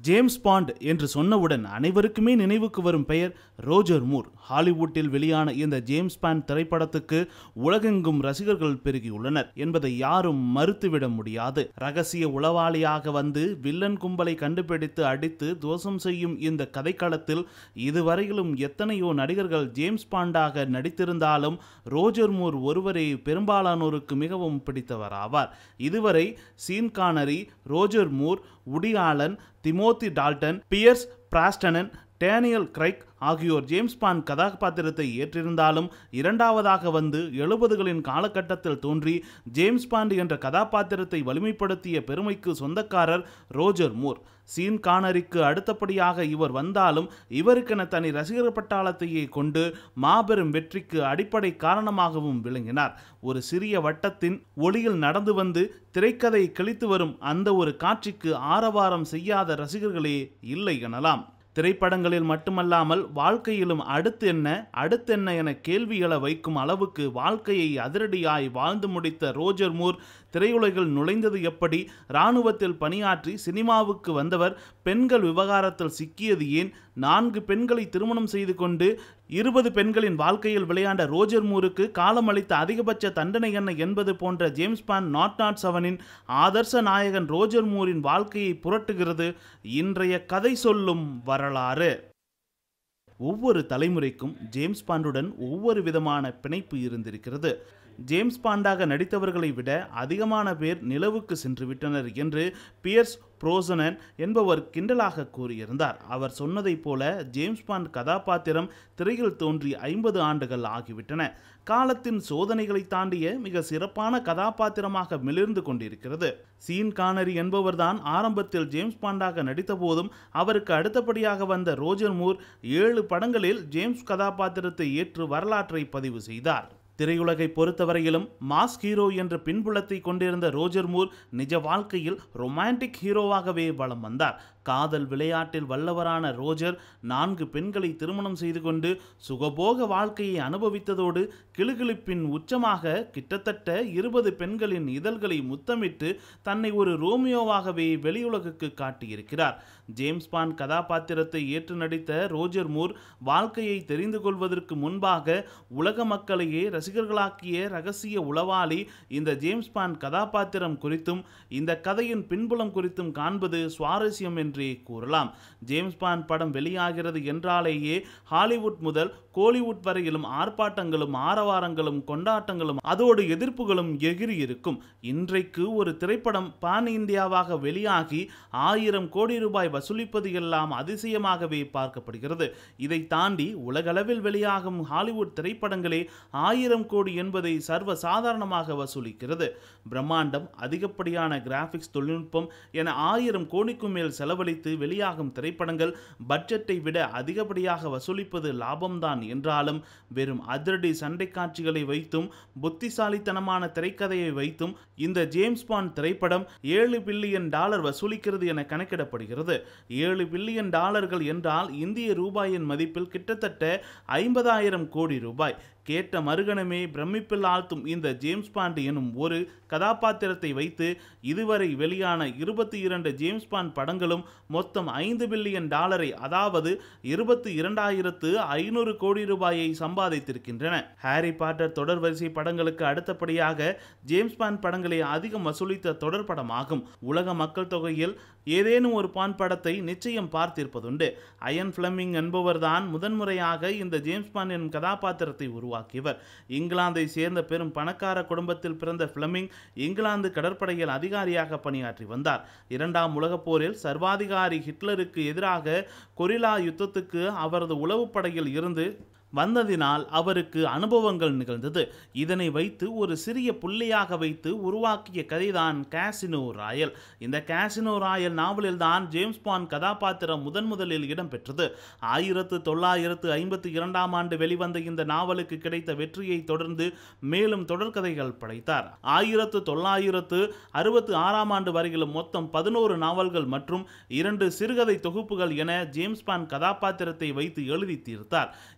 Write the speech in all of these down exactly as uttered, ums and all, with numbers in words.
James bond என்று சொன்னவுடன் அனைவருக்குமே நினைவுக்கு வரும் பெயர் ரோஜர் மூர். ஹாலிவுட்டில் வெளியான இந்த ஜேம்ஸ் பாண்ட் திரைப்படத்துக்கு உலகெங்கும் ரசிகர்கள் பெருகியுள்ளனர் என்பதை யாரும் மறுத்துவிட முடியாது. ரகசிய உளவாளியாக வந்து வில்லன் கும்பலை கண்டுபிடித்து அடித்து தோஷம் செய்யும் இந்த கதைக்களத்தில் இதுவரையிலும் எத்தனையோ நடிகர்கள் ஜேம்ஸ் பாண்டாக நடித்திருந்தாலும் ரோஜர் மூர் ஒருவரே பெரும்பாலானோருக்கு மிகவும் பிடித்தவராவார். இதுவரை Sean Connery, Roger Moore, Woody Allen, Timothy Dalton, Pierce Brosnan, Daniel Craig ஆகியோர் ஜேம்ஸ் பாண்ட் கதாபாத்திரத்தை ஏற்றிருந்தாலும் இரண்டாவதாக வந்து எழுபதுகளின் காலகட்டத்தில் தோன்றி ஜேம்ஸ் பாண்ட் என்ற கதாபாத்திரத்தை வலிமைப்படுத்திய பெருமைக்கு சொந்தக்காரர் ரோஜர் மூர். சீன் கானரிக்கு அடுத்தபடியாக இவர் வந்தாலும் இவருக்கென தனி ரசிகர் பட்டாளத்தையே கொண்டு மாபெரும் வெற்றிக்கு அடிப்படை காரணமாகவும் விளங்கினார். ஒரு சிறிய வட்டத்தின் ஒளியில் நடந்து வந்து திரைக்கதை கிழித்து வரும் அந்த ஒரு காட்சிக்கு ஆரவாரம் செய்யாத ரசிகர்களே இல்லை எனலாம். திரைப்படங்களில் மட்டுமல்லாமல் வாழ்க்கையிலும் அடுத்து என்ன அடுத்து என்ன என கேள்விகளை வைக்கும் அளவுக்கு வாழ்க்கையை அதிரடியாய் வாழ்ந்து முடித்த ரோஜர் மூர் திரையுலகில் நுழைந்தது எப்படி, இராணுவத்தில் பணியாற்றி சினிமாவுக்கு வந்தவர் பெண்கள் விவகாரத்தில் சிக்கியது ஏன், நான்கு பெண்களை திருமணம் செய்து கொண்டு இருபது பெண்களின் வாழ்க்கையில் விளையாண்ட ரோஜர் மூருக்கு காலம் அளித்த அதிகபட்ச தண்டனை என்ன என்பது போன்ற ஜேம்ஸ் பாண்ட் நாட் நாட் செவனின் ஆதர்ச நாயகன் ரோஜர் மூரின் வாழ்க்கையை புரட்டுகிறது இன்றைய கதை சொல்லும் வரலாறு. ஒவ்வொரு தலைமுறைக்கும் ஜேம்ஸ் பாண்டுடன் ஒவ்வொரு விதமான பிணைப்பு இருந்திருக்கிறது. ஜேம்ஸ் பாண்டாக நடித்தவர்களை விட அதிகமான பேர் நிலவுக்கு சென்று விட்டனர் என்று பியர்ஸ் பிராஸ்டன் என்பவர் கிண்டலாக கூறியிருந்தார். அவர் சொன்னதைப் போல ஜேம்ஸ் பாண்ட் கதாபாத்திரம் திரையில் தோன்றி ஐம்பது ஆண்டுகள் ஆகிவிட்டன. காலத்தின் சோதனைகளை தாண்டிய மிக சிறப்பான கதாபாத்திரமாக மிளிர்ந்து கொண்டிருக்கிறது. சீன் கானரி என்பவர்தான் ஆரம்பத்தில் ஜேம்ஸ் பாண்டாக நடித்த போதும் அவருக்கு அடுத்தபடியாக வந்த ரோஜர் மூர் ஏழு படங்களில் ஜேம்ஸ் கதாபாத்திரத்தை ஏற்று வரலாற்றை பதிவு செய்தார். திரையுலகை பொறுத்தவரையிலும் மாஸ் ஹீரோ என்ற பின்புலத்தை கொண்டிருந்த ரோஜர் மூர் நிஜ வாழ்க்கையில் ரொமான்டிக் ஹீரோவாகவே வலம் வந்தார். காதல் விளையாட்டில் வல்லவரான ரோஜர் நான்கு பெண்களை திருமணம் செய்து கொண்டு சுகபோக வாழ்க்கையை அனுபவித்ததோடு கிளுகிளிப்பின் உச்சமாக கிட்டத்தட்ட இருபது பெண்களின் இதழ்களை முத்தமிட்டு தன்னை ஒரு ரோமியோவாகவே வெளியுலகுக்கு காட்டியிருக்கிறார். ஜேம்ஸ் பாண்ட் கதாபாத்திரத்தை ஏற்று நடித்த ரோஜர் மூர் வாழ்க்கையை தெரிந்து கொள்வதற்கு முன்பாக உலக மக்களையே ரசிகர்களாக்கிய ரகசிய உளவாளி இந்த ஜேம்ஸ் பாண்ட் கதாபாத்திரம் குறித்தும் இந்த கதையின் பின்புலம் குறித்தும் காண்பது சுவாரஸ்யம் என்றே கூறலாம். ஜேம்ஸ் பாண்ட் படம் வெளியாகிறது என்றாலேயே ஹாலிவுட் முதல் கோலிவுட் வரையிலும் ஆர்ப்பாட்டங்களும் ஆரவாரங்களும் கொண்டாட்டங்களும் அதோடு எதிர்ப்புகளும் எகிரி இருக்கும். இன்றைக்கு ஒரு திரைப்படம் பான் இந்தியாவாக வெளியாகி ஆயிரம் கோடி ரூபாய் வசூலிப்பது எல்லாம் அதிசயமாகவே பார்க்கப்படுகிறது. இதை தாண்டி உலகளவில் வெளியாகும் ஹாலிவுட் திரைப்படங்களே ஆயிரம் கோடி என்பதை சர்வ சாதாரணமாக வசூலிக்கிறது. பிரம்மாண்டம், அதிகப்படியான கிராபிக்ஸ் தொழில்நுட்பம் என ஆயிரம் கோடிக்கும் மேல் செலவழித்து வெளியாகும் திரைப்படங்கள் பட்ஜெட்டை விட அதிகப்படியாக வசூலிப்பது லாபம்தான் என்றாலும் வெறும் அதிரடி சண்டை காட்சிகளை வைத்தும் புத்திசாலித்தனமான திரைக்கதையை வைத்தும் இந்த ஜேம்ஸ் பாண்ட் திரைப்படம் ஏழு பில்லியன் டாலர் வசூலிக்கிறது என கணக்கிடப்படுகிறது. ஏழு பில்லியன் டாலர்கள் என்றால் இந்திய ரூபாயின் மதிப்பில் கிட்டத்தட்ட ஐம்பதாயிரம் கோடி ரூபாய். கேட்ட மறுகணமே பிரமிப்பில் ஆழ்த்தும் இந்த ஜேம்ஸ் பாண்ட் எனும் ஒரு கதாபாத்திரத்தை வைத்து இதுவரை வெளியான இருபத்தி இரண்டு ஜேம்ஸ் பாண்ட் படங்களும் மொத்தம் ஐந்து பில்லியன் டாலரை அதாவது இருபத்தி இரண்டாயிரத்து ஐநூறு கோடி ரூபாயை சம்பாதித்திருக்கின்றன. ஹாரி பாட்டர் தொடர் வரிசை படங்களுக்கு அடுத்தபடியாக ஜேம்ஸ் பாண்ட் படங்களே அதிகம் வசூலித்த தொடர் படமாகும். உலக மக்கள் தொகையில் ஏதேனும் ஒரு பாண்ட் படத்தை நிச்சயம் பார்த்திருப்பதுண்டு. அயன் பிளமிங் என்பவர்தான் முதன்முறையாக இந்த ஜேம்ஸ் பாண்ட் எனும் கதாபாத்திரத்தை உருவாக்கியவர். இங்கிலாந்தை சேர்ந்த பெரும் பணக்கார குடும்பத்தில் பிறந்த பிளமிங் இங்கிலாந்து கடற்படையில் அதிகாரியாக பணியாற்றி வந்தார். இரண்டாம் உலகப் போரில் சர்வாதிகாரி ஹிட்லருக்கு எதிராக கொரில்லா யுத்தத்துக்கு அவரது உளவுப்படையில் இருந்து வந்ததினால் அவருக்கு அனுபவங்கள் நிகழ்ந்தது. இதனை வைத்து ஒரு சிறிய புள்ளியாக வைத்து உருவாக்கிய கதைதான் காசினோ ராயல். இந்த காசினோ ராயல் நாவலில் தான் ஜேம்ஸ் பாண்ட் கதாபாத்திரம் முதன் முதலில் இடம்பெற்றது. ஆயிரத்து தொள்ளாயிரத்து ஐம்பத்தி இரண்டாம் ஆண்டு வெளிவந்த இந்த நாவலுக்கு கிடைத்த வெற்றியை தொடர்ந்து மேலும் தொடர்கதைகள் படைத்தார். ஆயிரத்து தொள்ளாயிரத்து அறுபத்தி ஆறாம் ஆண்டு வரையிலும் மொத்தம் பதினோரு நாவல்கள் மற்றும் இரண்டு சிறுகதை தொகுப்புகள் என ஜேம்ஸ் பாண்ட் கதாபாத்திரத்தை வைத்து எழுதி தீர்த்தார். இவர்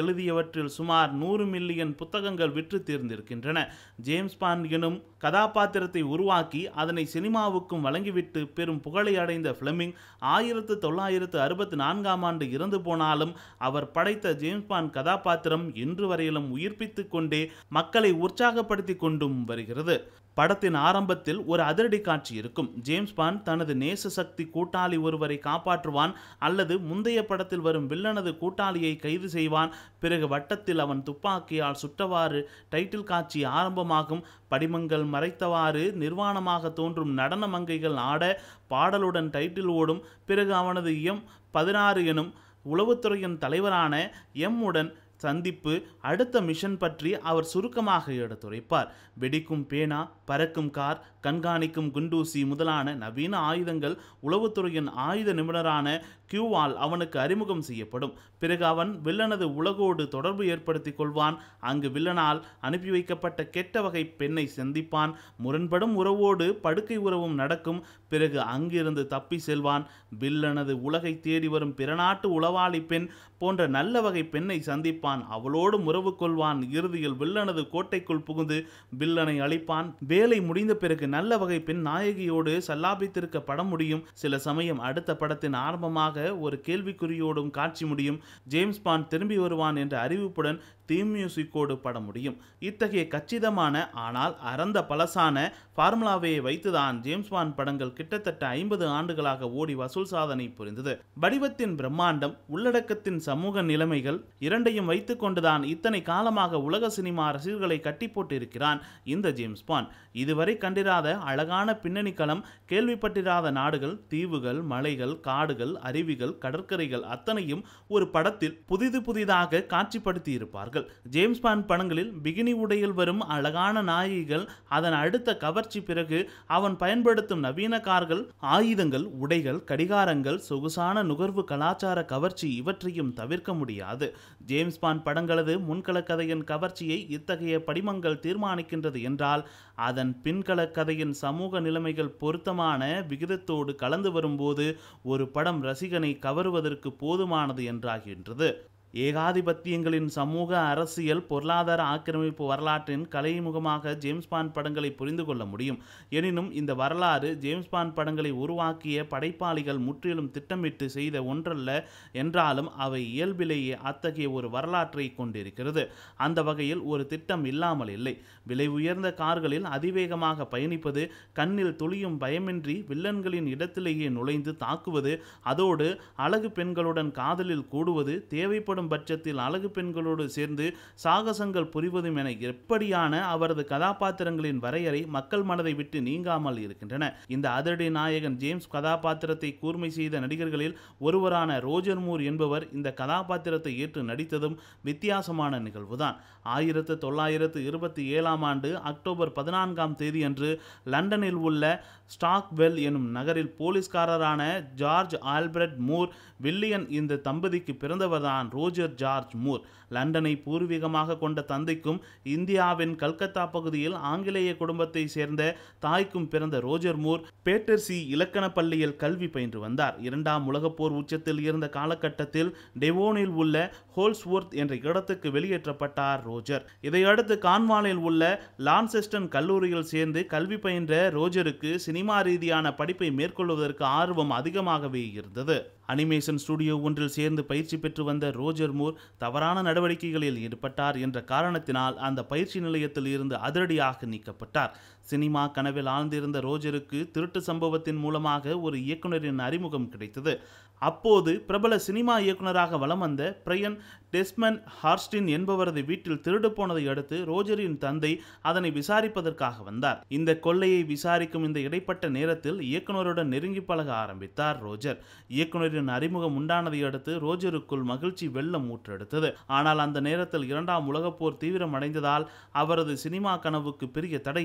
எழுதியவற்றில் சுமார் நூறு மில்லியன் புத்தகங்கள் விற்று தீர்ந்திருக்கின்றன. ஜேம்ஸ் பாண்ட் எனும் கதாபாத்திரத்தை உருவாக்கி அதனை சினிமாவுக்கும் வழங்கிவிட்டு பெரும் புகழை அடைந்த பிளெமிங் ஆயிரத்து தொள்ளாயிரத்து அறுபத்தி நான்காம் ஆண்டு இறந்து போனாலும் அவர் படைத்த ஜேம்ஸ் பாண்ட் கதாபாத்திரம் இன்று வரையிலும் உயிர்ப்பித்துக் கொண்டே மக்களை உற்சாகப்படுத்திக் கொண்டும் வருகிறது. படத்தின் ஆரம்பத்தில் ஒரு அதிரடி காட்சி இருக்கும். ஜேம்ஸ் பாண்ட் தனது நேச சக்தி கூட்டாளி ஒருவரை காப்பாற்றுவான் அல்லது முந்தைய படத்தில் வரும் வில்லனது கூட்டாளியை கைது செய்வான். பிறகு வட்டத்தில் அவன் துப்பாக்கியால் சுட்டவாறு டைட்டில் காட்சி ஆரம்பமாகும். படிமங்கள் மறைத்தவாறு நிர்வாணமாக தோன்றும் நடன மங்கைகள் ஆட பாடலுடன் டைட்டில் ஓடும். பிறகு அவனது எம் பதினாறு எனும் உளவுத்துறையின் தலைவரான எம் உடன் சந்திப்பு, அடுத்த மிஷன் பற்றி அவர் சுருக்கமாக எடுத்துரைப்பார். வெடிக்கும் பேனா, பறக்கும் கார், கண்காணிக்கும் குண்டூசி முதலான நவீன ஆயுதங்கள் உளவுத்துறையின் ஆயுத நிபுணரான கியூவால் அவனுக்கு அறிமுகம் செய்யப்படும். பிறகு அவன் வில்லனது உலகோடு தொடர்பு ஏற்படுத்திக் கொள்வான். அங்கு வில்லனால் அனுப்பி வைக்கப்பட்ட கெட்ட வகை பெண்ணை சந்திப்பான். முரண்படும் உறவோடு படுக்கை உறவும் நடக்கும். பிறகு அங்கிருந்து தப்பி செல்வான். வில்லனது உலகை தேடி வரும் பிறநாட்டு உளவாளி பெண் போன்ற நல்ல வகை பெண்ணை சந்திப்பான். அவளோடு உறவு கொள்வான். இறுதியில் வில்லனது கோட்டைக்குள் புகுந்து வில்லனை அழிப்பான். வேலை முடிந்த பிறகு நல்ல வகை பெண் நாயகியோடு சல்லாபித்திருக்க படம் முடியும். சில சமயம் அடுத்த படத்தின் ஆரம்பமாக ஒரு கேள்விக்குறியோடும் காட்சி முடியும். ஜேம்ஸ் பாண்ட் திரும்பி வருவான் என்ற அறிவிப்புடன் தீம் மியூசிக்கோடு படம் முடியும். இத்தகைய கச்சிதமான ஆனால் அறந்த பழசான ஃபார்முலாவை வைத்துதான் ஜேம்ஸ் பாண்ட் படங்கள் கிட்டத்தட்ட ஐம்பது ஆண்டுகளாக ஓடி வசூல் சாதனை புரிந்தது. வடிவத்தின் பிரம்மாண்டம், உள்ளடக்கத்தின் சமூக நிலைமைகள் இரண்டையும் வைத்துக் கொண்டுதான் இத்தனை காலமாக உலக சினிமா ரசிகர்களை கட்டி போட்டிருக்கிறான் இந்த ஜேம்ஸ் பாண்ட். இதுவரை கண்டிராத அழகான பின்னணி களம், கேள்விப்பட்டிராத நாடுகள், தீவுகள், மலைகள், காடுகள், அருவிகள், கடற்கரைகள் அத்தனையும் ஒரு படத்தில் புதிது புதிதாக காட்சிப்படுத்தி இருப்பார்கள். ஜேம்ஸ் பாண்ட் படங்களில் பிகினி உடையில் வரும் அழகான நாயகிகள், அதன் அடுத்த கவர்ச்சி, பிறகு அவன் பயன்படுத்தும் நவீன கார்கள், ஆயுதங்கள், உடைகள், கடிகாரங்கள், சொகுசான நுகர்வு கலாச்சார கவர்ச்சி இவற்றையும் தவிர்க்க முடியாது. ஜேம்ஸ் பாண்ட் படங்களது முன்கள கதையின் கவர்ச்சியை இத்தகைய படிமங்கள் தீர்மானிக்கின்றது என்றால் அதன் பின்கள கதையின் சமூக நிலைமைகள் பொருத்தமான விகிதத்தோடு கலந்து வரும்போது ஒரு படம் ரசிகனை கவருவதற்கு போதுமானது என்றாகின்றது. ஏகாதிபத்தியங்களின் சமூக, அரசியல், பொருளாதார ஆக்கிரமிப்பு வரலாற்றின் கலைமுகமாக ஜேம்ஸ் பாண்ட் படங்களை புரிந்து கொள்ள முடியும். எனினும் இந்த வரலாறு ஜேம்ஸ் பாண்ட் படங்களை உருவாக்கிய படைப்பாளிகள் முற்றிலும் திட்டமிட்டு செய்த ஒன்றல்ல என்றாலும் அவை இயல்பிலேயே அத்தகைய ஒரு வரலாற்றை கொண்டிருக்கிறது. அந்த வகையில் ஒரு திட்டம் இல்லாமல் இல்லை. விலை உயர்ந்த கார்களில் அதிவேகமாக பயணிப்பது, கண்ணில் துளியும் பயமின்றி வில்லன்களின் இடத்திலேயே நுழைந்து தாக்குவது, அதோடு அழகு பெண்களுடன் காதலில் கூடுவது, தேவைப்படும் பட்சத்தில் அழகு பெண்களோடு சேர்ந்து சாகசங்கள் புரிவதும் என எப்படியான அவரது கதாபாத்திரங்களின் வரையறை மக்கள் மனதை விட்டு நீங்காமல் இருக்கின்றன. இந்த அதிரடி நாயகன் ஜேம்ஸ் கதாபாத்திரத்தை கூர்மை செய்த நடிகர்களில் ஒருவரான ரோஜர் மூர் என்பவர் இந்த கதாபாத்திரத்தை ஏற்று நடித்ததும் வித்தியாசமான நிகழ்வுதான். ஆயிரத்து தொள்ளாயிரத்து இருபத்தி ஏழாம் ஆண்டு அக்டோபர் பதினான்காம் தேதி அன்று லண்டனில் உள்ள ஸ்டாக்வெல் எனும் நகரில் போலீஸ்காரரான ஜார்ஜ் ஆல்பர்ட் மூர் வில்லியன் இந்த தம்பதிக்கு பிறந்தவர்தான் ரோஜர் ஜார்ஜ் மூர். லண்டனை பூர்வீகமாக கொண்ட தந்தைக்கும் இந்தியாவின் கல்கத்தா பகுதியில் ஆங்கிலேய குடும்பத்தை சேர்ந்த தாய்க்கும் பிறந்த ரோஜர் மூர் பேட்டர்சி இலக்கண பள்ளியில் கல்வி பயின்று வந்தார். இரண்டாம் உலகப் போர் உச்சத்தில் இருந்த காலகட்டத்தில் டெவோனில் உள்ள ஹோல்ஸ்வொர்த் என்ற இடத்துக்கு வெளியேற்றப்பட்டார் ரோஜர். இதையடுத்து கான்வாலில் உள்ள லான்செஸ்டன் கல்லூரியில் சேர்ந்து கல்வி பயின்ற ரோஜருக்கு சினிமா ரீதியான படிப்பை மேற்கொள்வதற்கு ஆர்வம் அதிகமாகவே இருந்தது. அனிமேஷன் ஸ்டுடியோ ஒன்றில் சேர்ந்து பயிற்சி பெற்று வந்த ரோஜர் மூர் தவறான நடவடிக்கைகளில் ஈடுபட்டார் என்ற காரணத்தினால் அந்த பயிற்சி நிலையத்தில் இருந்து அதிரடியாக நீக்கப்பட்டார். சினிமா கனவில் ஆழ்ந்திருந்த ரோஜருக்கு திருட்டு சம்பவத்தின் மூலமாக ஒரு இயக்குனரின் அறிமுகம் கிடைத்தது. அப்போது பிரபல சினிமா இயக்குனராக வலம் வந்த பிரையன் டெஸ்மண்ட் ஹார்ஸ்டின் என்பவரது வீட்டில் திருடு போனதை அடுத்து ரோஜரின் தந்தை அதனை விசாரிப்பதற்காக வந்தார். இந்த கொள்ளையை விசாரிக்கும் இந்த இடைப்பட்ட நேரத்தில் இயக்குனருடன் நெருங்கி பழக ஆரம்பித்தார் ரோஜர். இயக்குனரின் அறிமுகம் உண்டானதை அடுத்து ரோஜருக்குள் மகிழ்ச்சி வெள்ளம் ஊற்றெடுத்தது. ஆனால் அந்த நேரத்தில் இரண்டாம் உலகப் போர் தீவிரமடைந்ததால் அவரது சினிமா கனவுக்கு பெரிய தடை ஏற்பட்டது.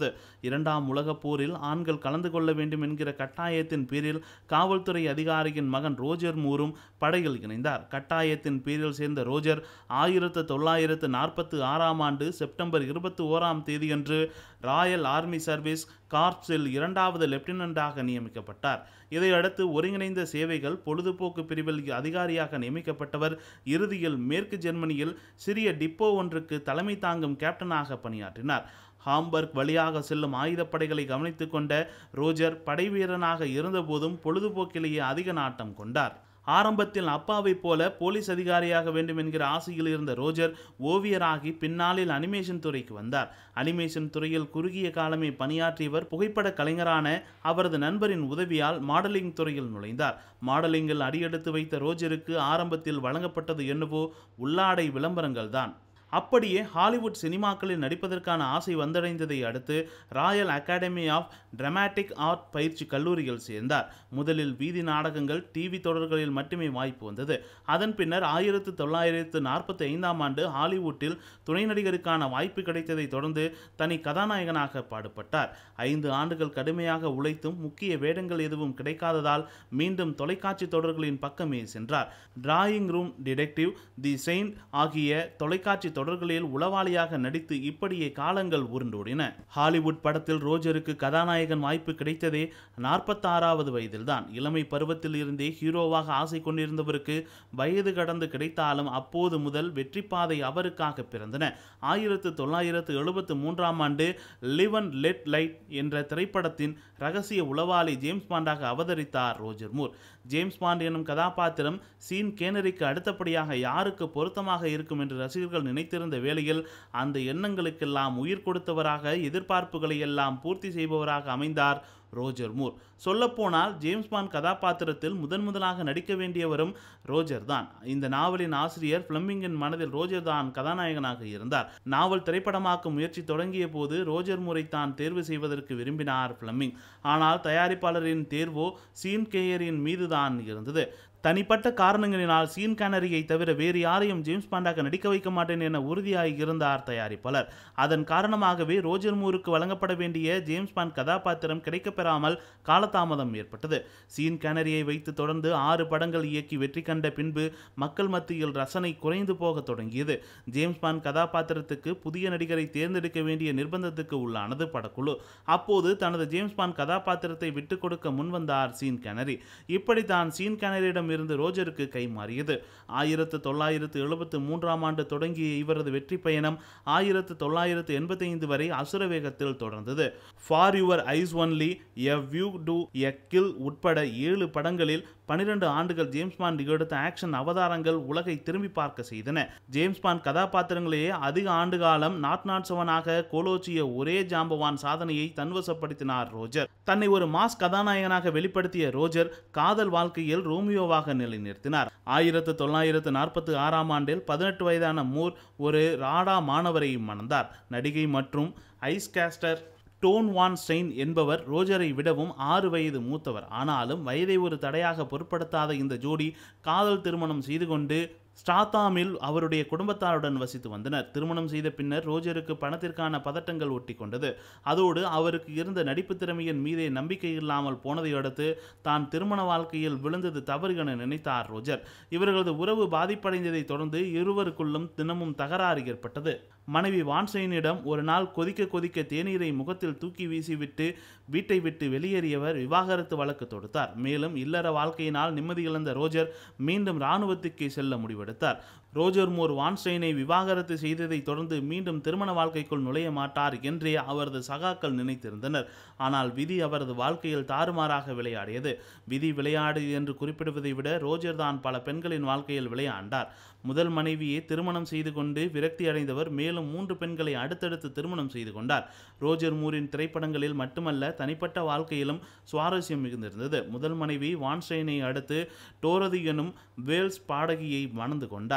இருந்தது. இரண்டாம் உலகப் போரில் ஆண்கள் கலந்து கொள்ள வேண்டும் என்கிற கட்டாயத்தின் பேரில் காவல்துறை அதிகாரியின் மகன் ரோஜர் மூரும் படையில் இணைந்தார். கட்டாயத்தின் பேரில் சேர்ந்த ரோஜர் ஆயிரத்து தொள்ளாயிரத்து நாற்பத்தி ஆறாம் ஆண்டு செப்டம்பர் இருபத்தி ஓராம் தேதியன்று ராயல் ஆர்மி சர்வீஸ் கார்ப்ஸில் இரண்டாவது லெப்டினன்டாக நியமிக்கப்பட்டார். இதையடுத்து ஒருங்கிணைந்த சேவைகள் பொழுதுபோக்கு பிரிவில் அதிகாரியாக நியமிக்கப்பட்டவர் இறுதியில் மேற்கு ஜெர்மனியில் சிறிய டிப்போ ஒன்றுக்கு தலைமை தாங்கும் கேப்டனாக பணியாற்றினார். ஹாம்பர்க் வழியாக செல்லும் ஆயுதப்படைகளை கவனித்துக் கொண்ட ரோஜர் படைவீரனாக இருந்தபோதும் பொழுதுபோக்கிலேயே அதிக நாட்டம் கொண்டார். ஆரம்பத்தில் அப்பாவைப் போல போலீஸ் அதிகாரியாக வேண்டும் என்கிற ஆசையில் இருந்த ரோஜர் ஓவியராகி பின்னாளில் அனிமேஷன் துறைக்கு வந்தார். அனிமேஷன் துறையில் குறுகிய காலமே பணியாற்றியவர் புகைப்பட கலைஞரான அவரது நண்பரின் உதவியால் மாடலிங் துறையில் நுழைந்தார். மாடலிங்கில் அடியெடுத்து வைத்த ரோஜருக்கு ஆரம்பத்தில் வழங்கப்பட்டது என்னவோ உள்ளாடை விளம்பரங்கள் தான். அப்படியே ஹாலிவுட் சினிமாக்களில் நடிப்பதற்கான ஆசை வந்தடைந்ததை அடுத்து Royal Academy of Dramatic Art பயிற்சி கல்லூரியில் சேர்ந்தார். முதலில் வீதி நாடகங்கள், டிவி தொடர்களில் மட்டுமே வாய்ப்பு வந்தது. அதன் பின்னர் ஆயிரத்து தொள்ளாயிரத்து நாற்பத்தி ஐந்தாம் ஆண்டு ஹாலிவுட்டில் துணை நடிகருக்கான வாய்ப்பு கிடைத்ததை தொடர்ந்து தனி கதாநாயகனாக பாடுபட்டார். ஐந்து ஆண்டுகள் கடுமையாக உழைத்தும் முக்கிய வேடங்கள் எதுவும் கிடைக்காததால் மீண்டும் தொலைக்காட்சி தொடர்களின் பக்கமே சென்றார். Drawing Room Detective, The Saint ஆகிய தொலைக்காட்சி தொடர்களில் உளவாளியாக நடித்து இப்படியே காலங்கள் உருண்டோடின. ஹாலிவுட் படத்தில் ரோஜருக்கு கதாநாயகன் வாய்ப்பு கிடைத்ததே நாற்பத்தி ஆறாவது வயதில்தான். இளமை பருவத்தில் இருந்தே ஹீரோவாக ஆசை கொண்டிருந்தவருக்கு வயது கடந்து கிடைத்தாலும் அப்போது முதல் வெற்றி பாதை அவருக்காக பிறந்தன. ஆயிரத்து தொள்ளாயிரத்து எழுபத்தி மூன்றாம் ஆண்டு லிவ் அண்ட் லெட் லைட் என்ற திரைப்படத்தின் ரகசிய உளவாளி ஜேம்ஸ் பாண்டாக அவதரித்தார் ரோஜர் மூர். ஜேம்ஸ் பாண்ட் எனும் கதாபாத்திரம் சீன் கேனரிக்கு அடுத்தபடியாக யாருக்கு பொருத்தமாக இருக்கும் என்று ரசிகர்கள் நினைத்திருந்த வேளையில் அந்த எண்ணங்களுக்கெல்லாம் உயிர் கொடுத்தவராக, எதிர்பார்ப்புகளை எல்லாம் பூர்த்தி செய்பவராக அமைந்தார் ரோஜர் மூர். சொல்லப்போனால் ஜேம்ஸ் பாண்ட் கதாபாத்திரத்தில் முதன் முதலாக நடிக்க வேண்டியவரும் ரோஜர் தான். இந்த நாவலின் ஆசிரியர் பிளமிங்கின் மனதில் ரோஜர் தான் கதாநாயகனாக இருந்தார். நாவல் திரைப்படமாக்கும் முயற்சி தொடங்கிய போது ரோஜர் மூரை தான் தேர்வு செய்வதற்கு விரும்பினார் பிளமிங். ஆனால் தயாரிப்பாளரின் தேர்வோ சீன் கேயரின் மீதுதான் இருந்தது. தனிப்பட்ட காரணங்களினால் சீன் கேனரியை தவிர வேறு யாரையும் ஜேம்ஸ் பாண்டாக நடிக்க வைக்க மாட்டேன் என உறுதியாகி இருந்தார் தயாரிப்பாளர். அதன் காரணமாகவே ரோஜர் மூருக்கு வழங்கப்பட வேண்டிய ஜேம்ஸ் பாண்ட் கதாபாத்திரம் கிடைக்கப்பெறாமல் காலதாமதம் ஏற்பட்டது. சீன் கேனரியை வைத்து தொடர்ந்து ஆறு படங்கள் இயக்கி வெற்றி கண்ட பின்பு மக்கள் மத்தியில் ரசனை குறைந்து போக தொடங்கியது. ஜேம்ஸ் பாண்ட் கதாபாத்திரத்துக்கு புதிய நடிகரை தேர்ந்தெடுக்க வேண்டிய நிர்பந்தத்துக்கு உள்ளானது படக்குழு. அப்போது தனது ஜேம்ஸ் பாண்ட் கதாபாத்திரத்தை விட்டுக் கொடுக்க முன்வந்தார் சீன் கேனரி. இப்படித்தான் சீன் கேனரியிடம் இருந்து ரோஜருக்கு கை மாறியது. ஆயிரத்து தொள்ளாயிரத்து எழுபத்தி மூன்றாம் ஆண்டு தொடங்கிய இவரது வெற்றி பயணம் ஆயிரத்து தொள்ளாயிரத்து எண்பத்தி ஐந்து வரை அசுர வேகத்தில் தொடர்ந்தது. For Your Eyes Only, A View to a Kill உட்பட ஏழு படங்களில் பனிரெண்டு ஆண்டுகள் ஜேம்ஸ் பாண்ட் எடுத்த ஆக்ஷன் அவதாரங்கள் உலகை திரும்பி பார்க்க செய்தன. ஜேம்ஸ் பாண்ட் கதாபாத்திரங்களையே அதிக ஆண்டு காலம் நாட் நாட் செவனாக கோலோச்சிய ஒரே ஜாம்பவான் சாதனையை தன்வசப்படுத்தினார் ரோஜர். தன்னை ஒரு மாஸ் கதாநாயகனாக வெளிப்படுத்திய ரோஜர் காதல் வாழ்க்கையில் ரோமியோவாக நிலைநிறுத்தினார். ஆயிரத்து தொள்ளாயிரத்து நாற்பத்தி ஆறாம் ஆண்டில் பதினெட்டு வயதான மூர் ஒரு ராடா மாணவரை மணந்தார். நடிகை மற்றும் ice skater Doorn van Steyn என்பவர் ரோஜரை விடவும் ஆறு வயது மூத்தவர். ஆனாலும் வயதை ஒரு தடையாக பொருட்படுத்தாத இந்த ஜோடி காதல் திருமணம் செய்து கொண்டு ஸ்டாத்தாமில் அவருடைய குடும்பத்தாருடன் வசித்து வந்தனர். திருமணம் செய்த பின்னர் ரோஜருக்கு பணத்திற்கான பதட்டங்கள் ஒட்டி கொண்டது. அதோடு அவருக்கு இருந்த நடிப்பு திறமையின் மீதே நம்பிக்கை இல்லாமல் போனதை அடுத்து தான் திருமண வாழ்க்கையில் விழுந்தது தவறு என நினைத்தார் ரோஜர். இவர்களது உறவு பாதிப்படைந்ததை தொடர்ந்து இருவருக்குள்ளும் தினமும் தகராறு ஏற்பட்டது. மனைவி வான்ஸ்டைனிடம் ஒரு நாள் கொதிக்க கொதிக்க தேநீரை முகத்தில் தூக்கி வீசிவிட்டு வீட்டை விட்டு வெளியேறியவர் விவாகரத்து வழக்கு தொடுத்தார். மேலும் இல்லற வாழ்க்கையினால் நிம்மதி இழந்த ரோஜர் மீண்டும் இராணுவத்துக்கு செல்ல முடிவெடுத்தார். ரோஜர் மூர் வான்ஸ்டைனை விவாகரத்து செய்ததை தொடர்ந்து மீண்டும் திருமண வாழ்க்கைக்குள் நுழைய மாட்டார் என்றே அவரது சகாக்கள் நினைத்திருந்தனர். ஆனால் விதி அவரது வாழ்க்கையில் தாறுமாறாக விளையாடியது. விதி விளையாடு என்று குறிப்பிடுவதை விட ரோஜர் தான் பல பெண்களின் வாழ்க்கையில் விளையாண்டார். முதல் மனைவியை திருமணம் செய்து கொண்டு விரக்தி அடைந்தவர் மேலும் மூன்று பெண்களை அடுத்தடுத்து திருமணம் செய்து கொண்டார். ரோஜர் மூரின் திரைப்படங்களில் மட்டுமல்ல தனிப்பட்ட வாழ்க்கையிலும் சுவாரஸ்யம் மிகுந்திருந்தது. முதல் மனைவி வான்ஸ்டைனை அடுத்து டோரதி எனும் வேல்ஸ் பாடகியை மணந்து கொண்டார்.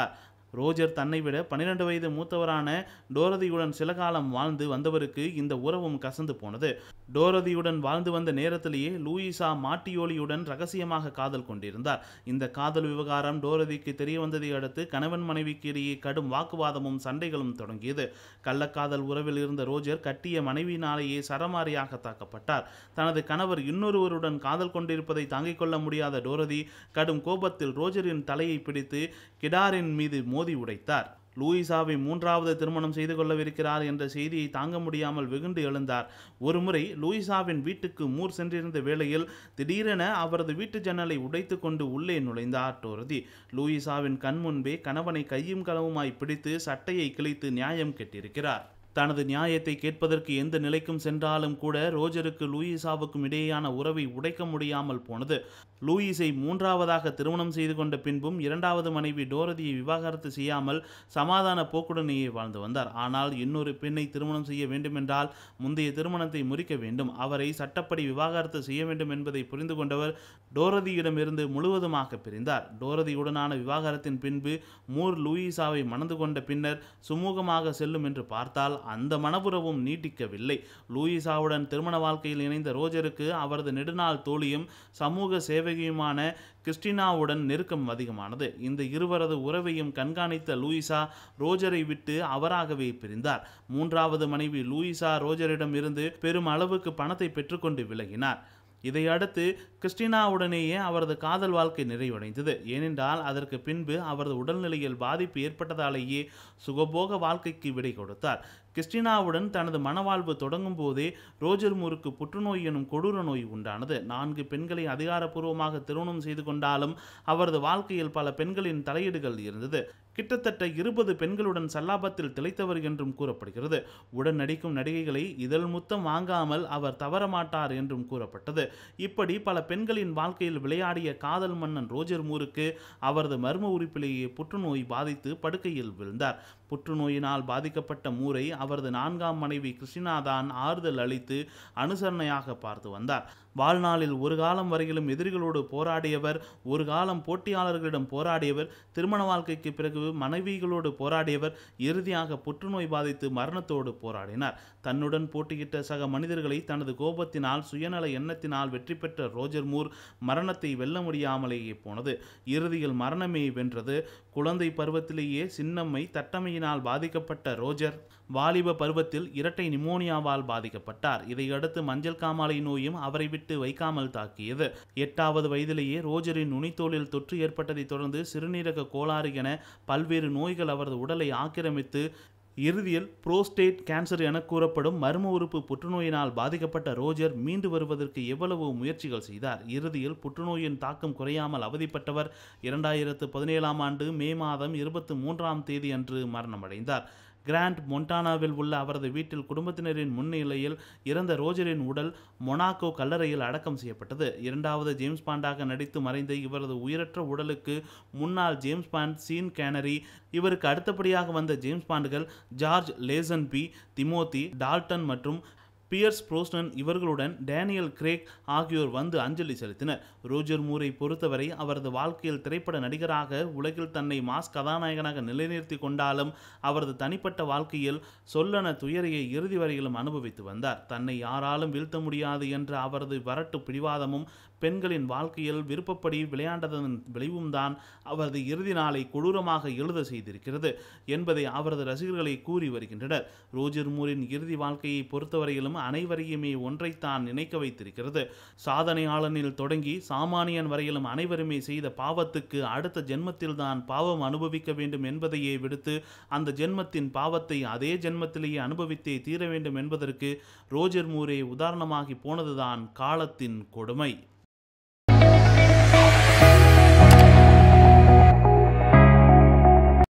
ரோஜர் தன்னை விட பன்னிரண்டு வயது மூத்தவரான டோரதியுடன் சில காலம் வாழ்ந்து வந்தவருக்கு இந்த உறவும் கசந்து போனது. டோரதியுடன் வாழ்ந்து வந்த நேரத்திலேயே லூயிசா மாட்டியோலியுடன் ரகசியமாக காதல் கொண்டிருந்தார். இந்த காதல் விவகாரம் டோரதிக்கு தெரிய வந்ததை அடுத்து கணவன் மனைவிக்கு இடையே கடும் வாக்குவாதமும் சண்டைகளும் தொடங்கியது. கள்ளக்காதல் உறவில் இருந்த ரோஜர் கட்டிய மனைவியினாலேயே சரமாரியாக தாக்கப்பட்டார். தனது கணவர் இன்னொருவருடன் காதல் கொண்டிருப்பதை தாங்கிக் கொள்ள முடியாத டோரதி கடும் கோபத்தில் ரோஜரின் தலையை பிடித்து கிடாரின் மீது மோதி உடைத்தார். லூயிசாவை மூன்றாவது திருமணம் செய்து கொள்ளவிருக்கிறார் என்ற செய்தியை தாங்க முடியாமல் வெகுண்டு எழுந்தார். ஒருமுறை லூயிசாவின் வீட்டுக்கு மூர் சென்றிருந்த வேளையில் திடீரென அவரது வீட்டு ஜன்னலை உடைத்து கொண்டு உள்ளே நுழைந்தார் டோரதி. லூயிசாவின் கண் முன்பே கணவனை கையும் களவுமாய் பிடித்து சட்டையை கிழித்து நியாயம் கேட்டிருக்கிறார். தனது நியாயத்தை கேட்பதற்கு எந்த நிலைக்கும் சென்றாலும் கூட ரோஜருக்கு லூயிசாவுக்கும் இடையேயான உறவை உடைக்க முடியாமல் போனது. லூயிஸை மூன்றாவதாக திருமணம் செய்து கொண்ட பின்பும் இரண்டாவது மனைவி டோரதியை விவாகரத்து செய்யாமல் சமாதான போக்குடனேயே வாழ்ந்து வந்தார். ஆனால் இன்னொரு பெண்ணை திருமணம் செய்ய வேண்டுமென்றால் முந்தைய திருமணத்தை முறிக்க வேண்டும், அவரை சட்டப்படி விவாகரத்து செய்ய வேண்டும் என்பதை புரிந்து கொண்டவர் டோரதியிடமிருந்து முழுவதுமாக பிரிந்தார். டோரதியுடனான விவாகரத்தின் பின்பு மூர் லூயிசாவை மணந்து கொண்ட பின்னர் சுமூகமாக செல்லும் என்று பார்த்தால் அந்த மனப்புறவும் நீட்டிக்கவில்லை. லூயிசாவுடன் திருமண வாழ்க்கையில் இணைந்த ரோஜருக்கு அவரது நெடுநாள் தோழியும் சமூக சேவகியுமான கிறிஸ்டினாவுடன் நெருக்கம் அதிகமானது. இந்த இருவரது உறவையும் கண்காணித்த லூயிசா ரோஜரை விட்டு அவராகவே பிரிந்தார். மூன்றாவது மனைவி லூயிசா ரோஜரிடம் இருந்து பெரும் அளவுக்கு பணத்தை பெற்றுக்கொண்டு விலகினார். இதையடுத்து கிறிஸ்டினாவுடனேயே அவரது காதல் வாழ்க்கை நிறைவடைந்தது. ஏனென்றால் அதற்கு பின்பு அவரது உடல்நிலையில் பாதிப்பு ஏற்பட்டதாலேயே சுகபோக வாழ்க்கைக்கு விடை கொடுத்தார். கிறிஸ்டினாவுடன் தனது மனவாழ்வு தொடங்கும் போதே ரோஜர் மூருக்கு புற்றுநோய் எனும் கொடூர நோய் உண்டானது. நான்கு பெண்களை அதிகாரப்பூர்வமாக திருமணம் செய்து கொண்டாலும் அவரது வாழ்க்கையில் பல பெண்களின் தலையீடுகள் இருந்தது. கிட்டத்தட்ட இருபது பெண்களுடன் சல்லாபத்தில் திளைத்தவர் என்றும் கூறப்படுகிறது. உடன் நடிக்கும் நடிகைகளை இதழ் முத்தம் வாங்காமல் அவர் தவறமாட்டார் என்றும் கூறப்பட்டது. இப்படி பல பெண்களின் வாழ்க்கையில் விளையாடிய காதல் மன்னன் ரோஜர் மூருக்கு அவரது மர்ம உறுப்பிலேயே புற்றுநோய் பாதித்து படுக்கையில் விழுந்தார். புற்றுநோயினால் பாதிக்கப்பட்ட மூரை அவரது நான்காம் மனைவி கிறிஸ்டினா தான் ஆறுதல் அளித்து அனுசரணையாக பார்த்து வந்தார். வாழ்நாளில் ஒரு காலம் வரையிலும் எதிரிகளோடு போராடியவர், ஒரு காலம் போட்டியாளர்களிடம் போராடியவர், திருமண வாழ்க்கைக்கு பிறகு மனைவிகளோடு போராடியவர், இறுதியாக புற்றுநோய் பாதித்து மரணத்தோடு போராடினார். தன்னுடன் போட்டியிட்ட சக மனிதர்களை தனது கோபத்தினால் சுயநல எண்ணத்தினால் வெற்றி பெற்ற ரோஜர் மூர் மரணத்தை வெல்ல முடியாமலேயே போனது. இறுதியில் மரணமே வென்றது. குழந்தை பருவத்திலேயே சின்னம்மை தட்டமையினால் பாதிக்கப்பட்ட ரோஜர் வாலிப பருவத்தில் இரட்டை நிமோனியாவால் பாதிக்கப்பட்டார். இதையடுத்து மஞ்சள் காமாலை நோயும் அவரை விட்டு வைக்காமல் தாக்கியது. எட்டாவது வயதிலேயே ரோஜரின் நுனித்தோலில் தொற்று ஏற்பட்டதை தொடர்ந்து சிறுநீரக கோளாறு என பல்வேறு நோய்கள் அவரது உடலை ஆக்கிரமித்து இறுதியில் புரோஸ்டேட் கேன்சர் என கூறப்படும் மர்ம உறுப்பு புற்றுநோயினால் பாதிக்கப்பட்ட ரோஜர் மீண்டு வருவதற்கு எவ்வளவு முயற்சிகள் செய்தார். இறுதியில் புற்றுநோயின் தாக்கம் குறையாமல் அவதிப்பட்டவர் இரண்டாயிரத்து பதினேழாம் ஆண்டு மே மாதம் இருபத்தி மூன்றாம் தேதி அன்று மரணமடைந்தார். கிராண்ட் மொன்டானாவில் உள்ள அவரது வீட்டில் குடும்பத்தினரின் முன்னிலையில் இறந்த ரோஜரின் உடல் மொனாக்கோ கல்லறையில் அடக்கம் செய்யப்பட்டது. இரண்டாவது ஜேம்ஸ் பாண்டாக நடித்து மறைந்த இவரது உயிரற்ற உடலுக்கு முன்னாள் ஜேம்ஸ் பாண்ட், சீன் கேனரி, இவருக்கு அடுத்தபடியாக வந்த ஜேம்ஸ் பாண்டுகள் ஜார்ஜ் லேசன்பி, திமோத்தி டால்டன் மற்றும் பியர்ஸ் புரோஸ்னன் இவர்களுடன் டேனியல் கிரேக் ஆகியோர் வந்து அஞ்சலி செலுத்தினர். ரோஜர் மூரை பொறுத்தவரை அவரது வாழ்க்கையில் திரைப்பட நடிகராக உலகில் தன்னை மாஸ் கதாநாயகனாக நிலைநிறுத்தி கொண்டாலும் அவரது தனிப்பட்ட வாழ்க்கையில் சொல்லன துயரையை இறுதி வரையிலும் அனுபவித்து வந்தார். தன்னை யாராலும் வீழ்த்த முடியாது என்ற அவரது வரட்டு பிடிவாதமும் பெண்களின் வாழ்க்கையில் விருப்பப்படி விளையாண்டதன் விளைவும் தான் அவரது இறுதி நாளை கொடூரமாக எழுத செய்திருக்கிறது என்பதை அவரது ரசிகர்களை கூறி வருகின்றனர். ரோஜர் மூரின் இறுதி வாழ்க்கையை பொறுத்தவரையிலும் அனைவரையுமே ஒன்றைத்தான் நினைக்க வைத்திருக்கிறது. சாதனையாளனில் தொடங்கி சாமானியன் வரையிலும் அனைவருமே செய்த பாவத்துக்கு அடுத்த ஜென்மத்தில் தான் பாவம் அனுபவிக்க வேண்டும் என்பதையே விடுத்து அந்த ஜென்மத்தின் பாவத்தை அதே ஜென்மத்திலேயே அனுபவித்தே தீர வேண்டும் என்பதற்கு ரோஜர் மூரே உதாரணமாகி போனதுதான் காலத்தின் கொடுமை.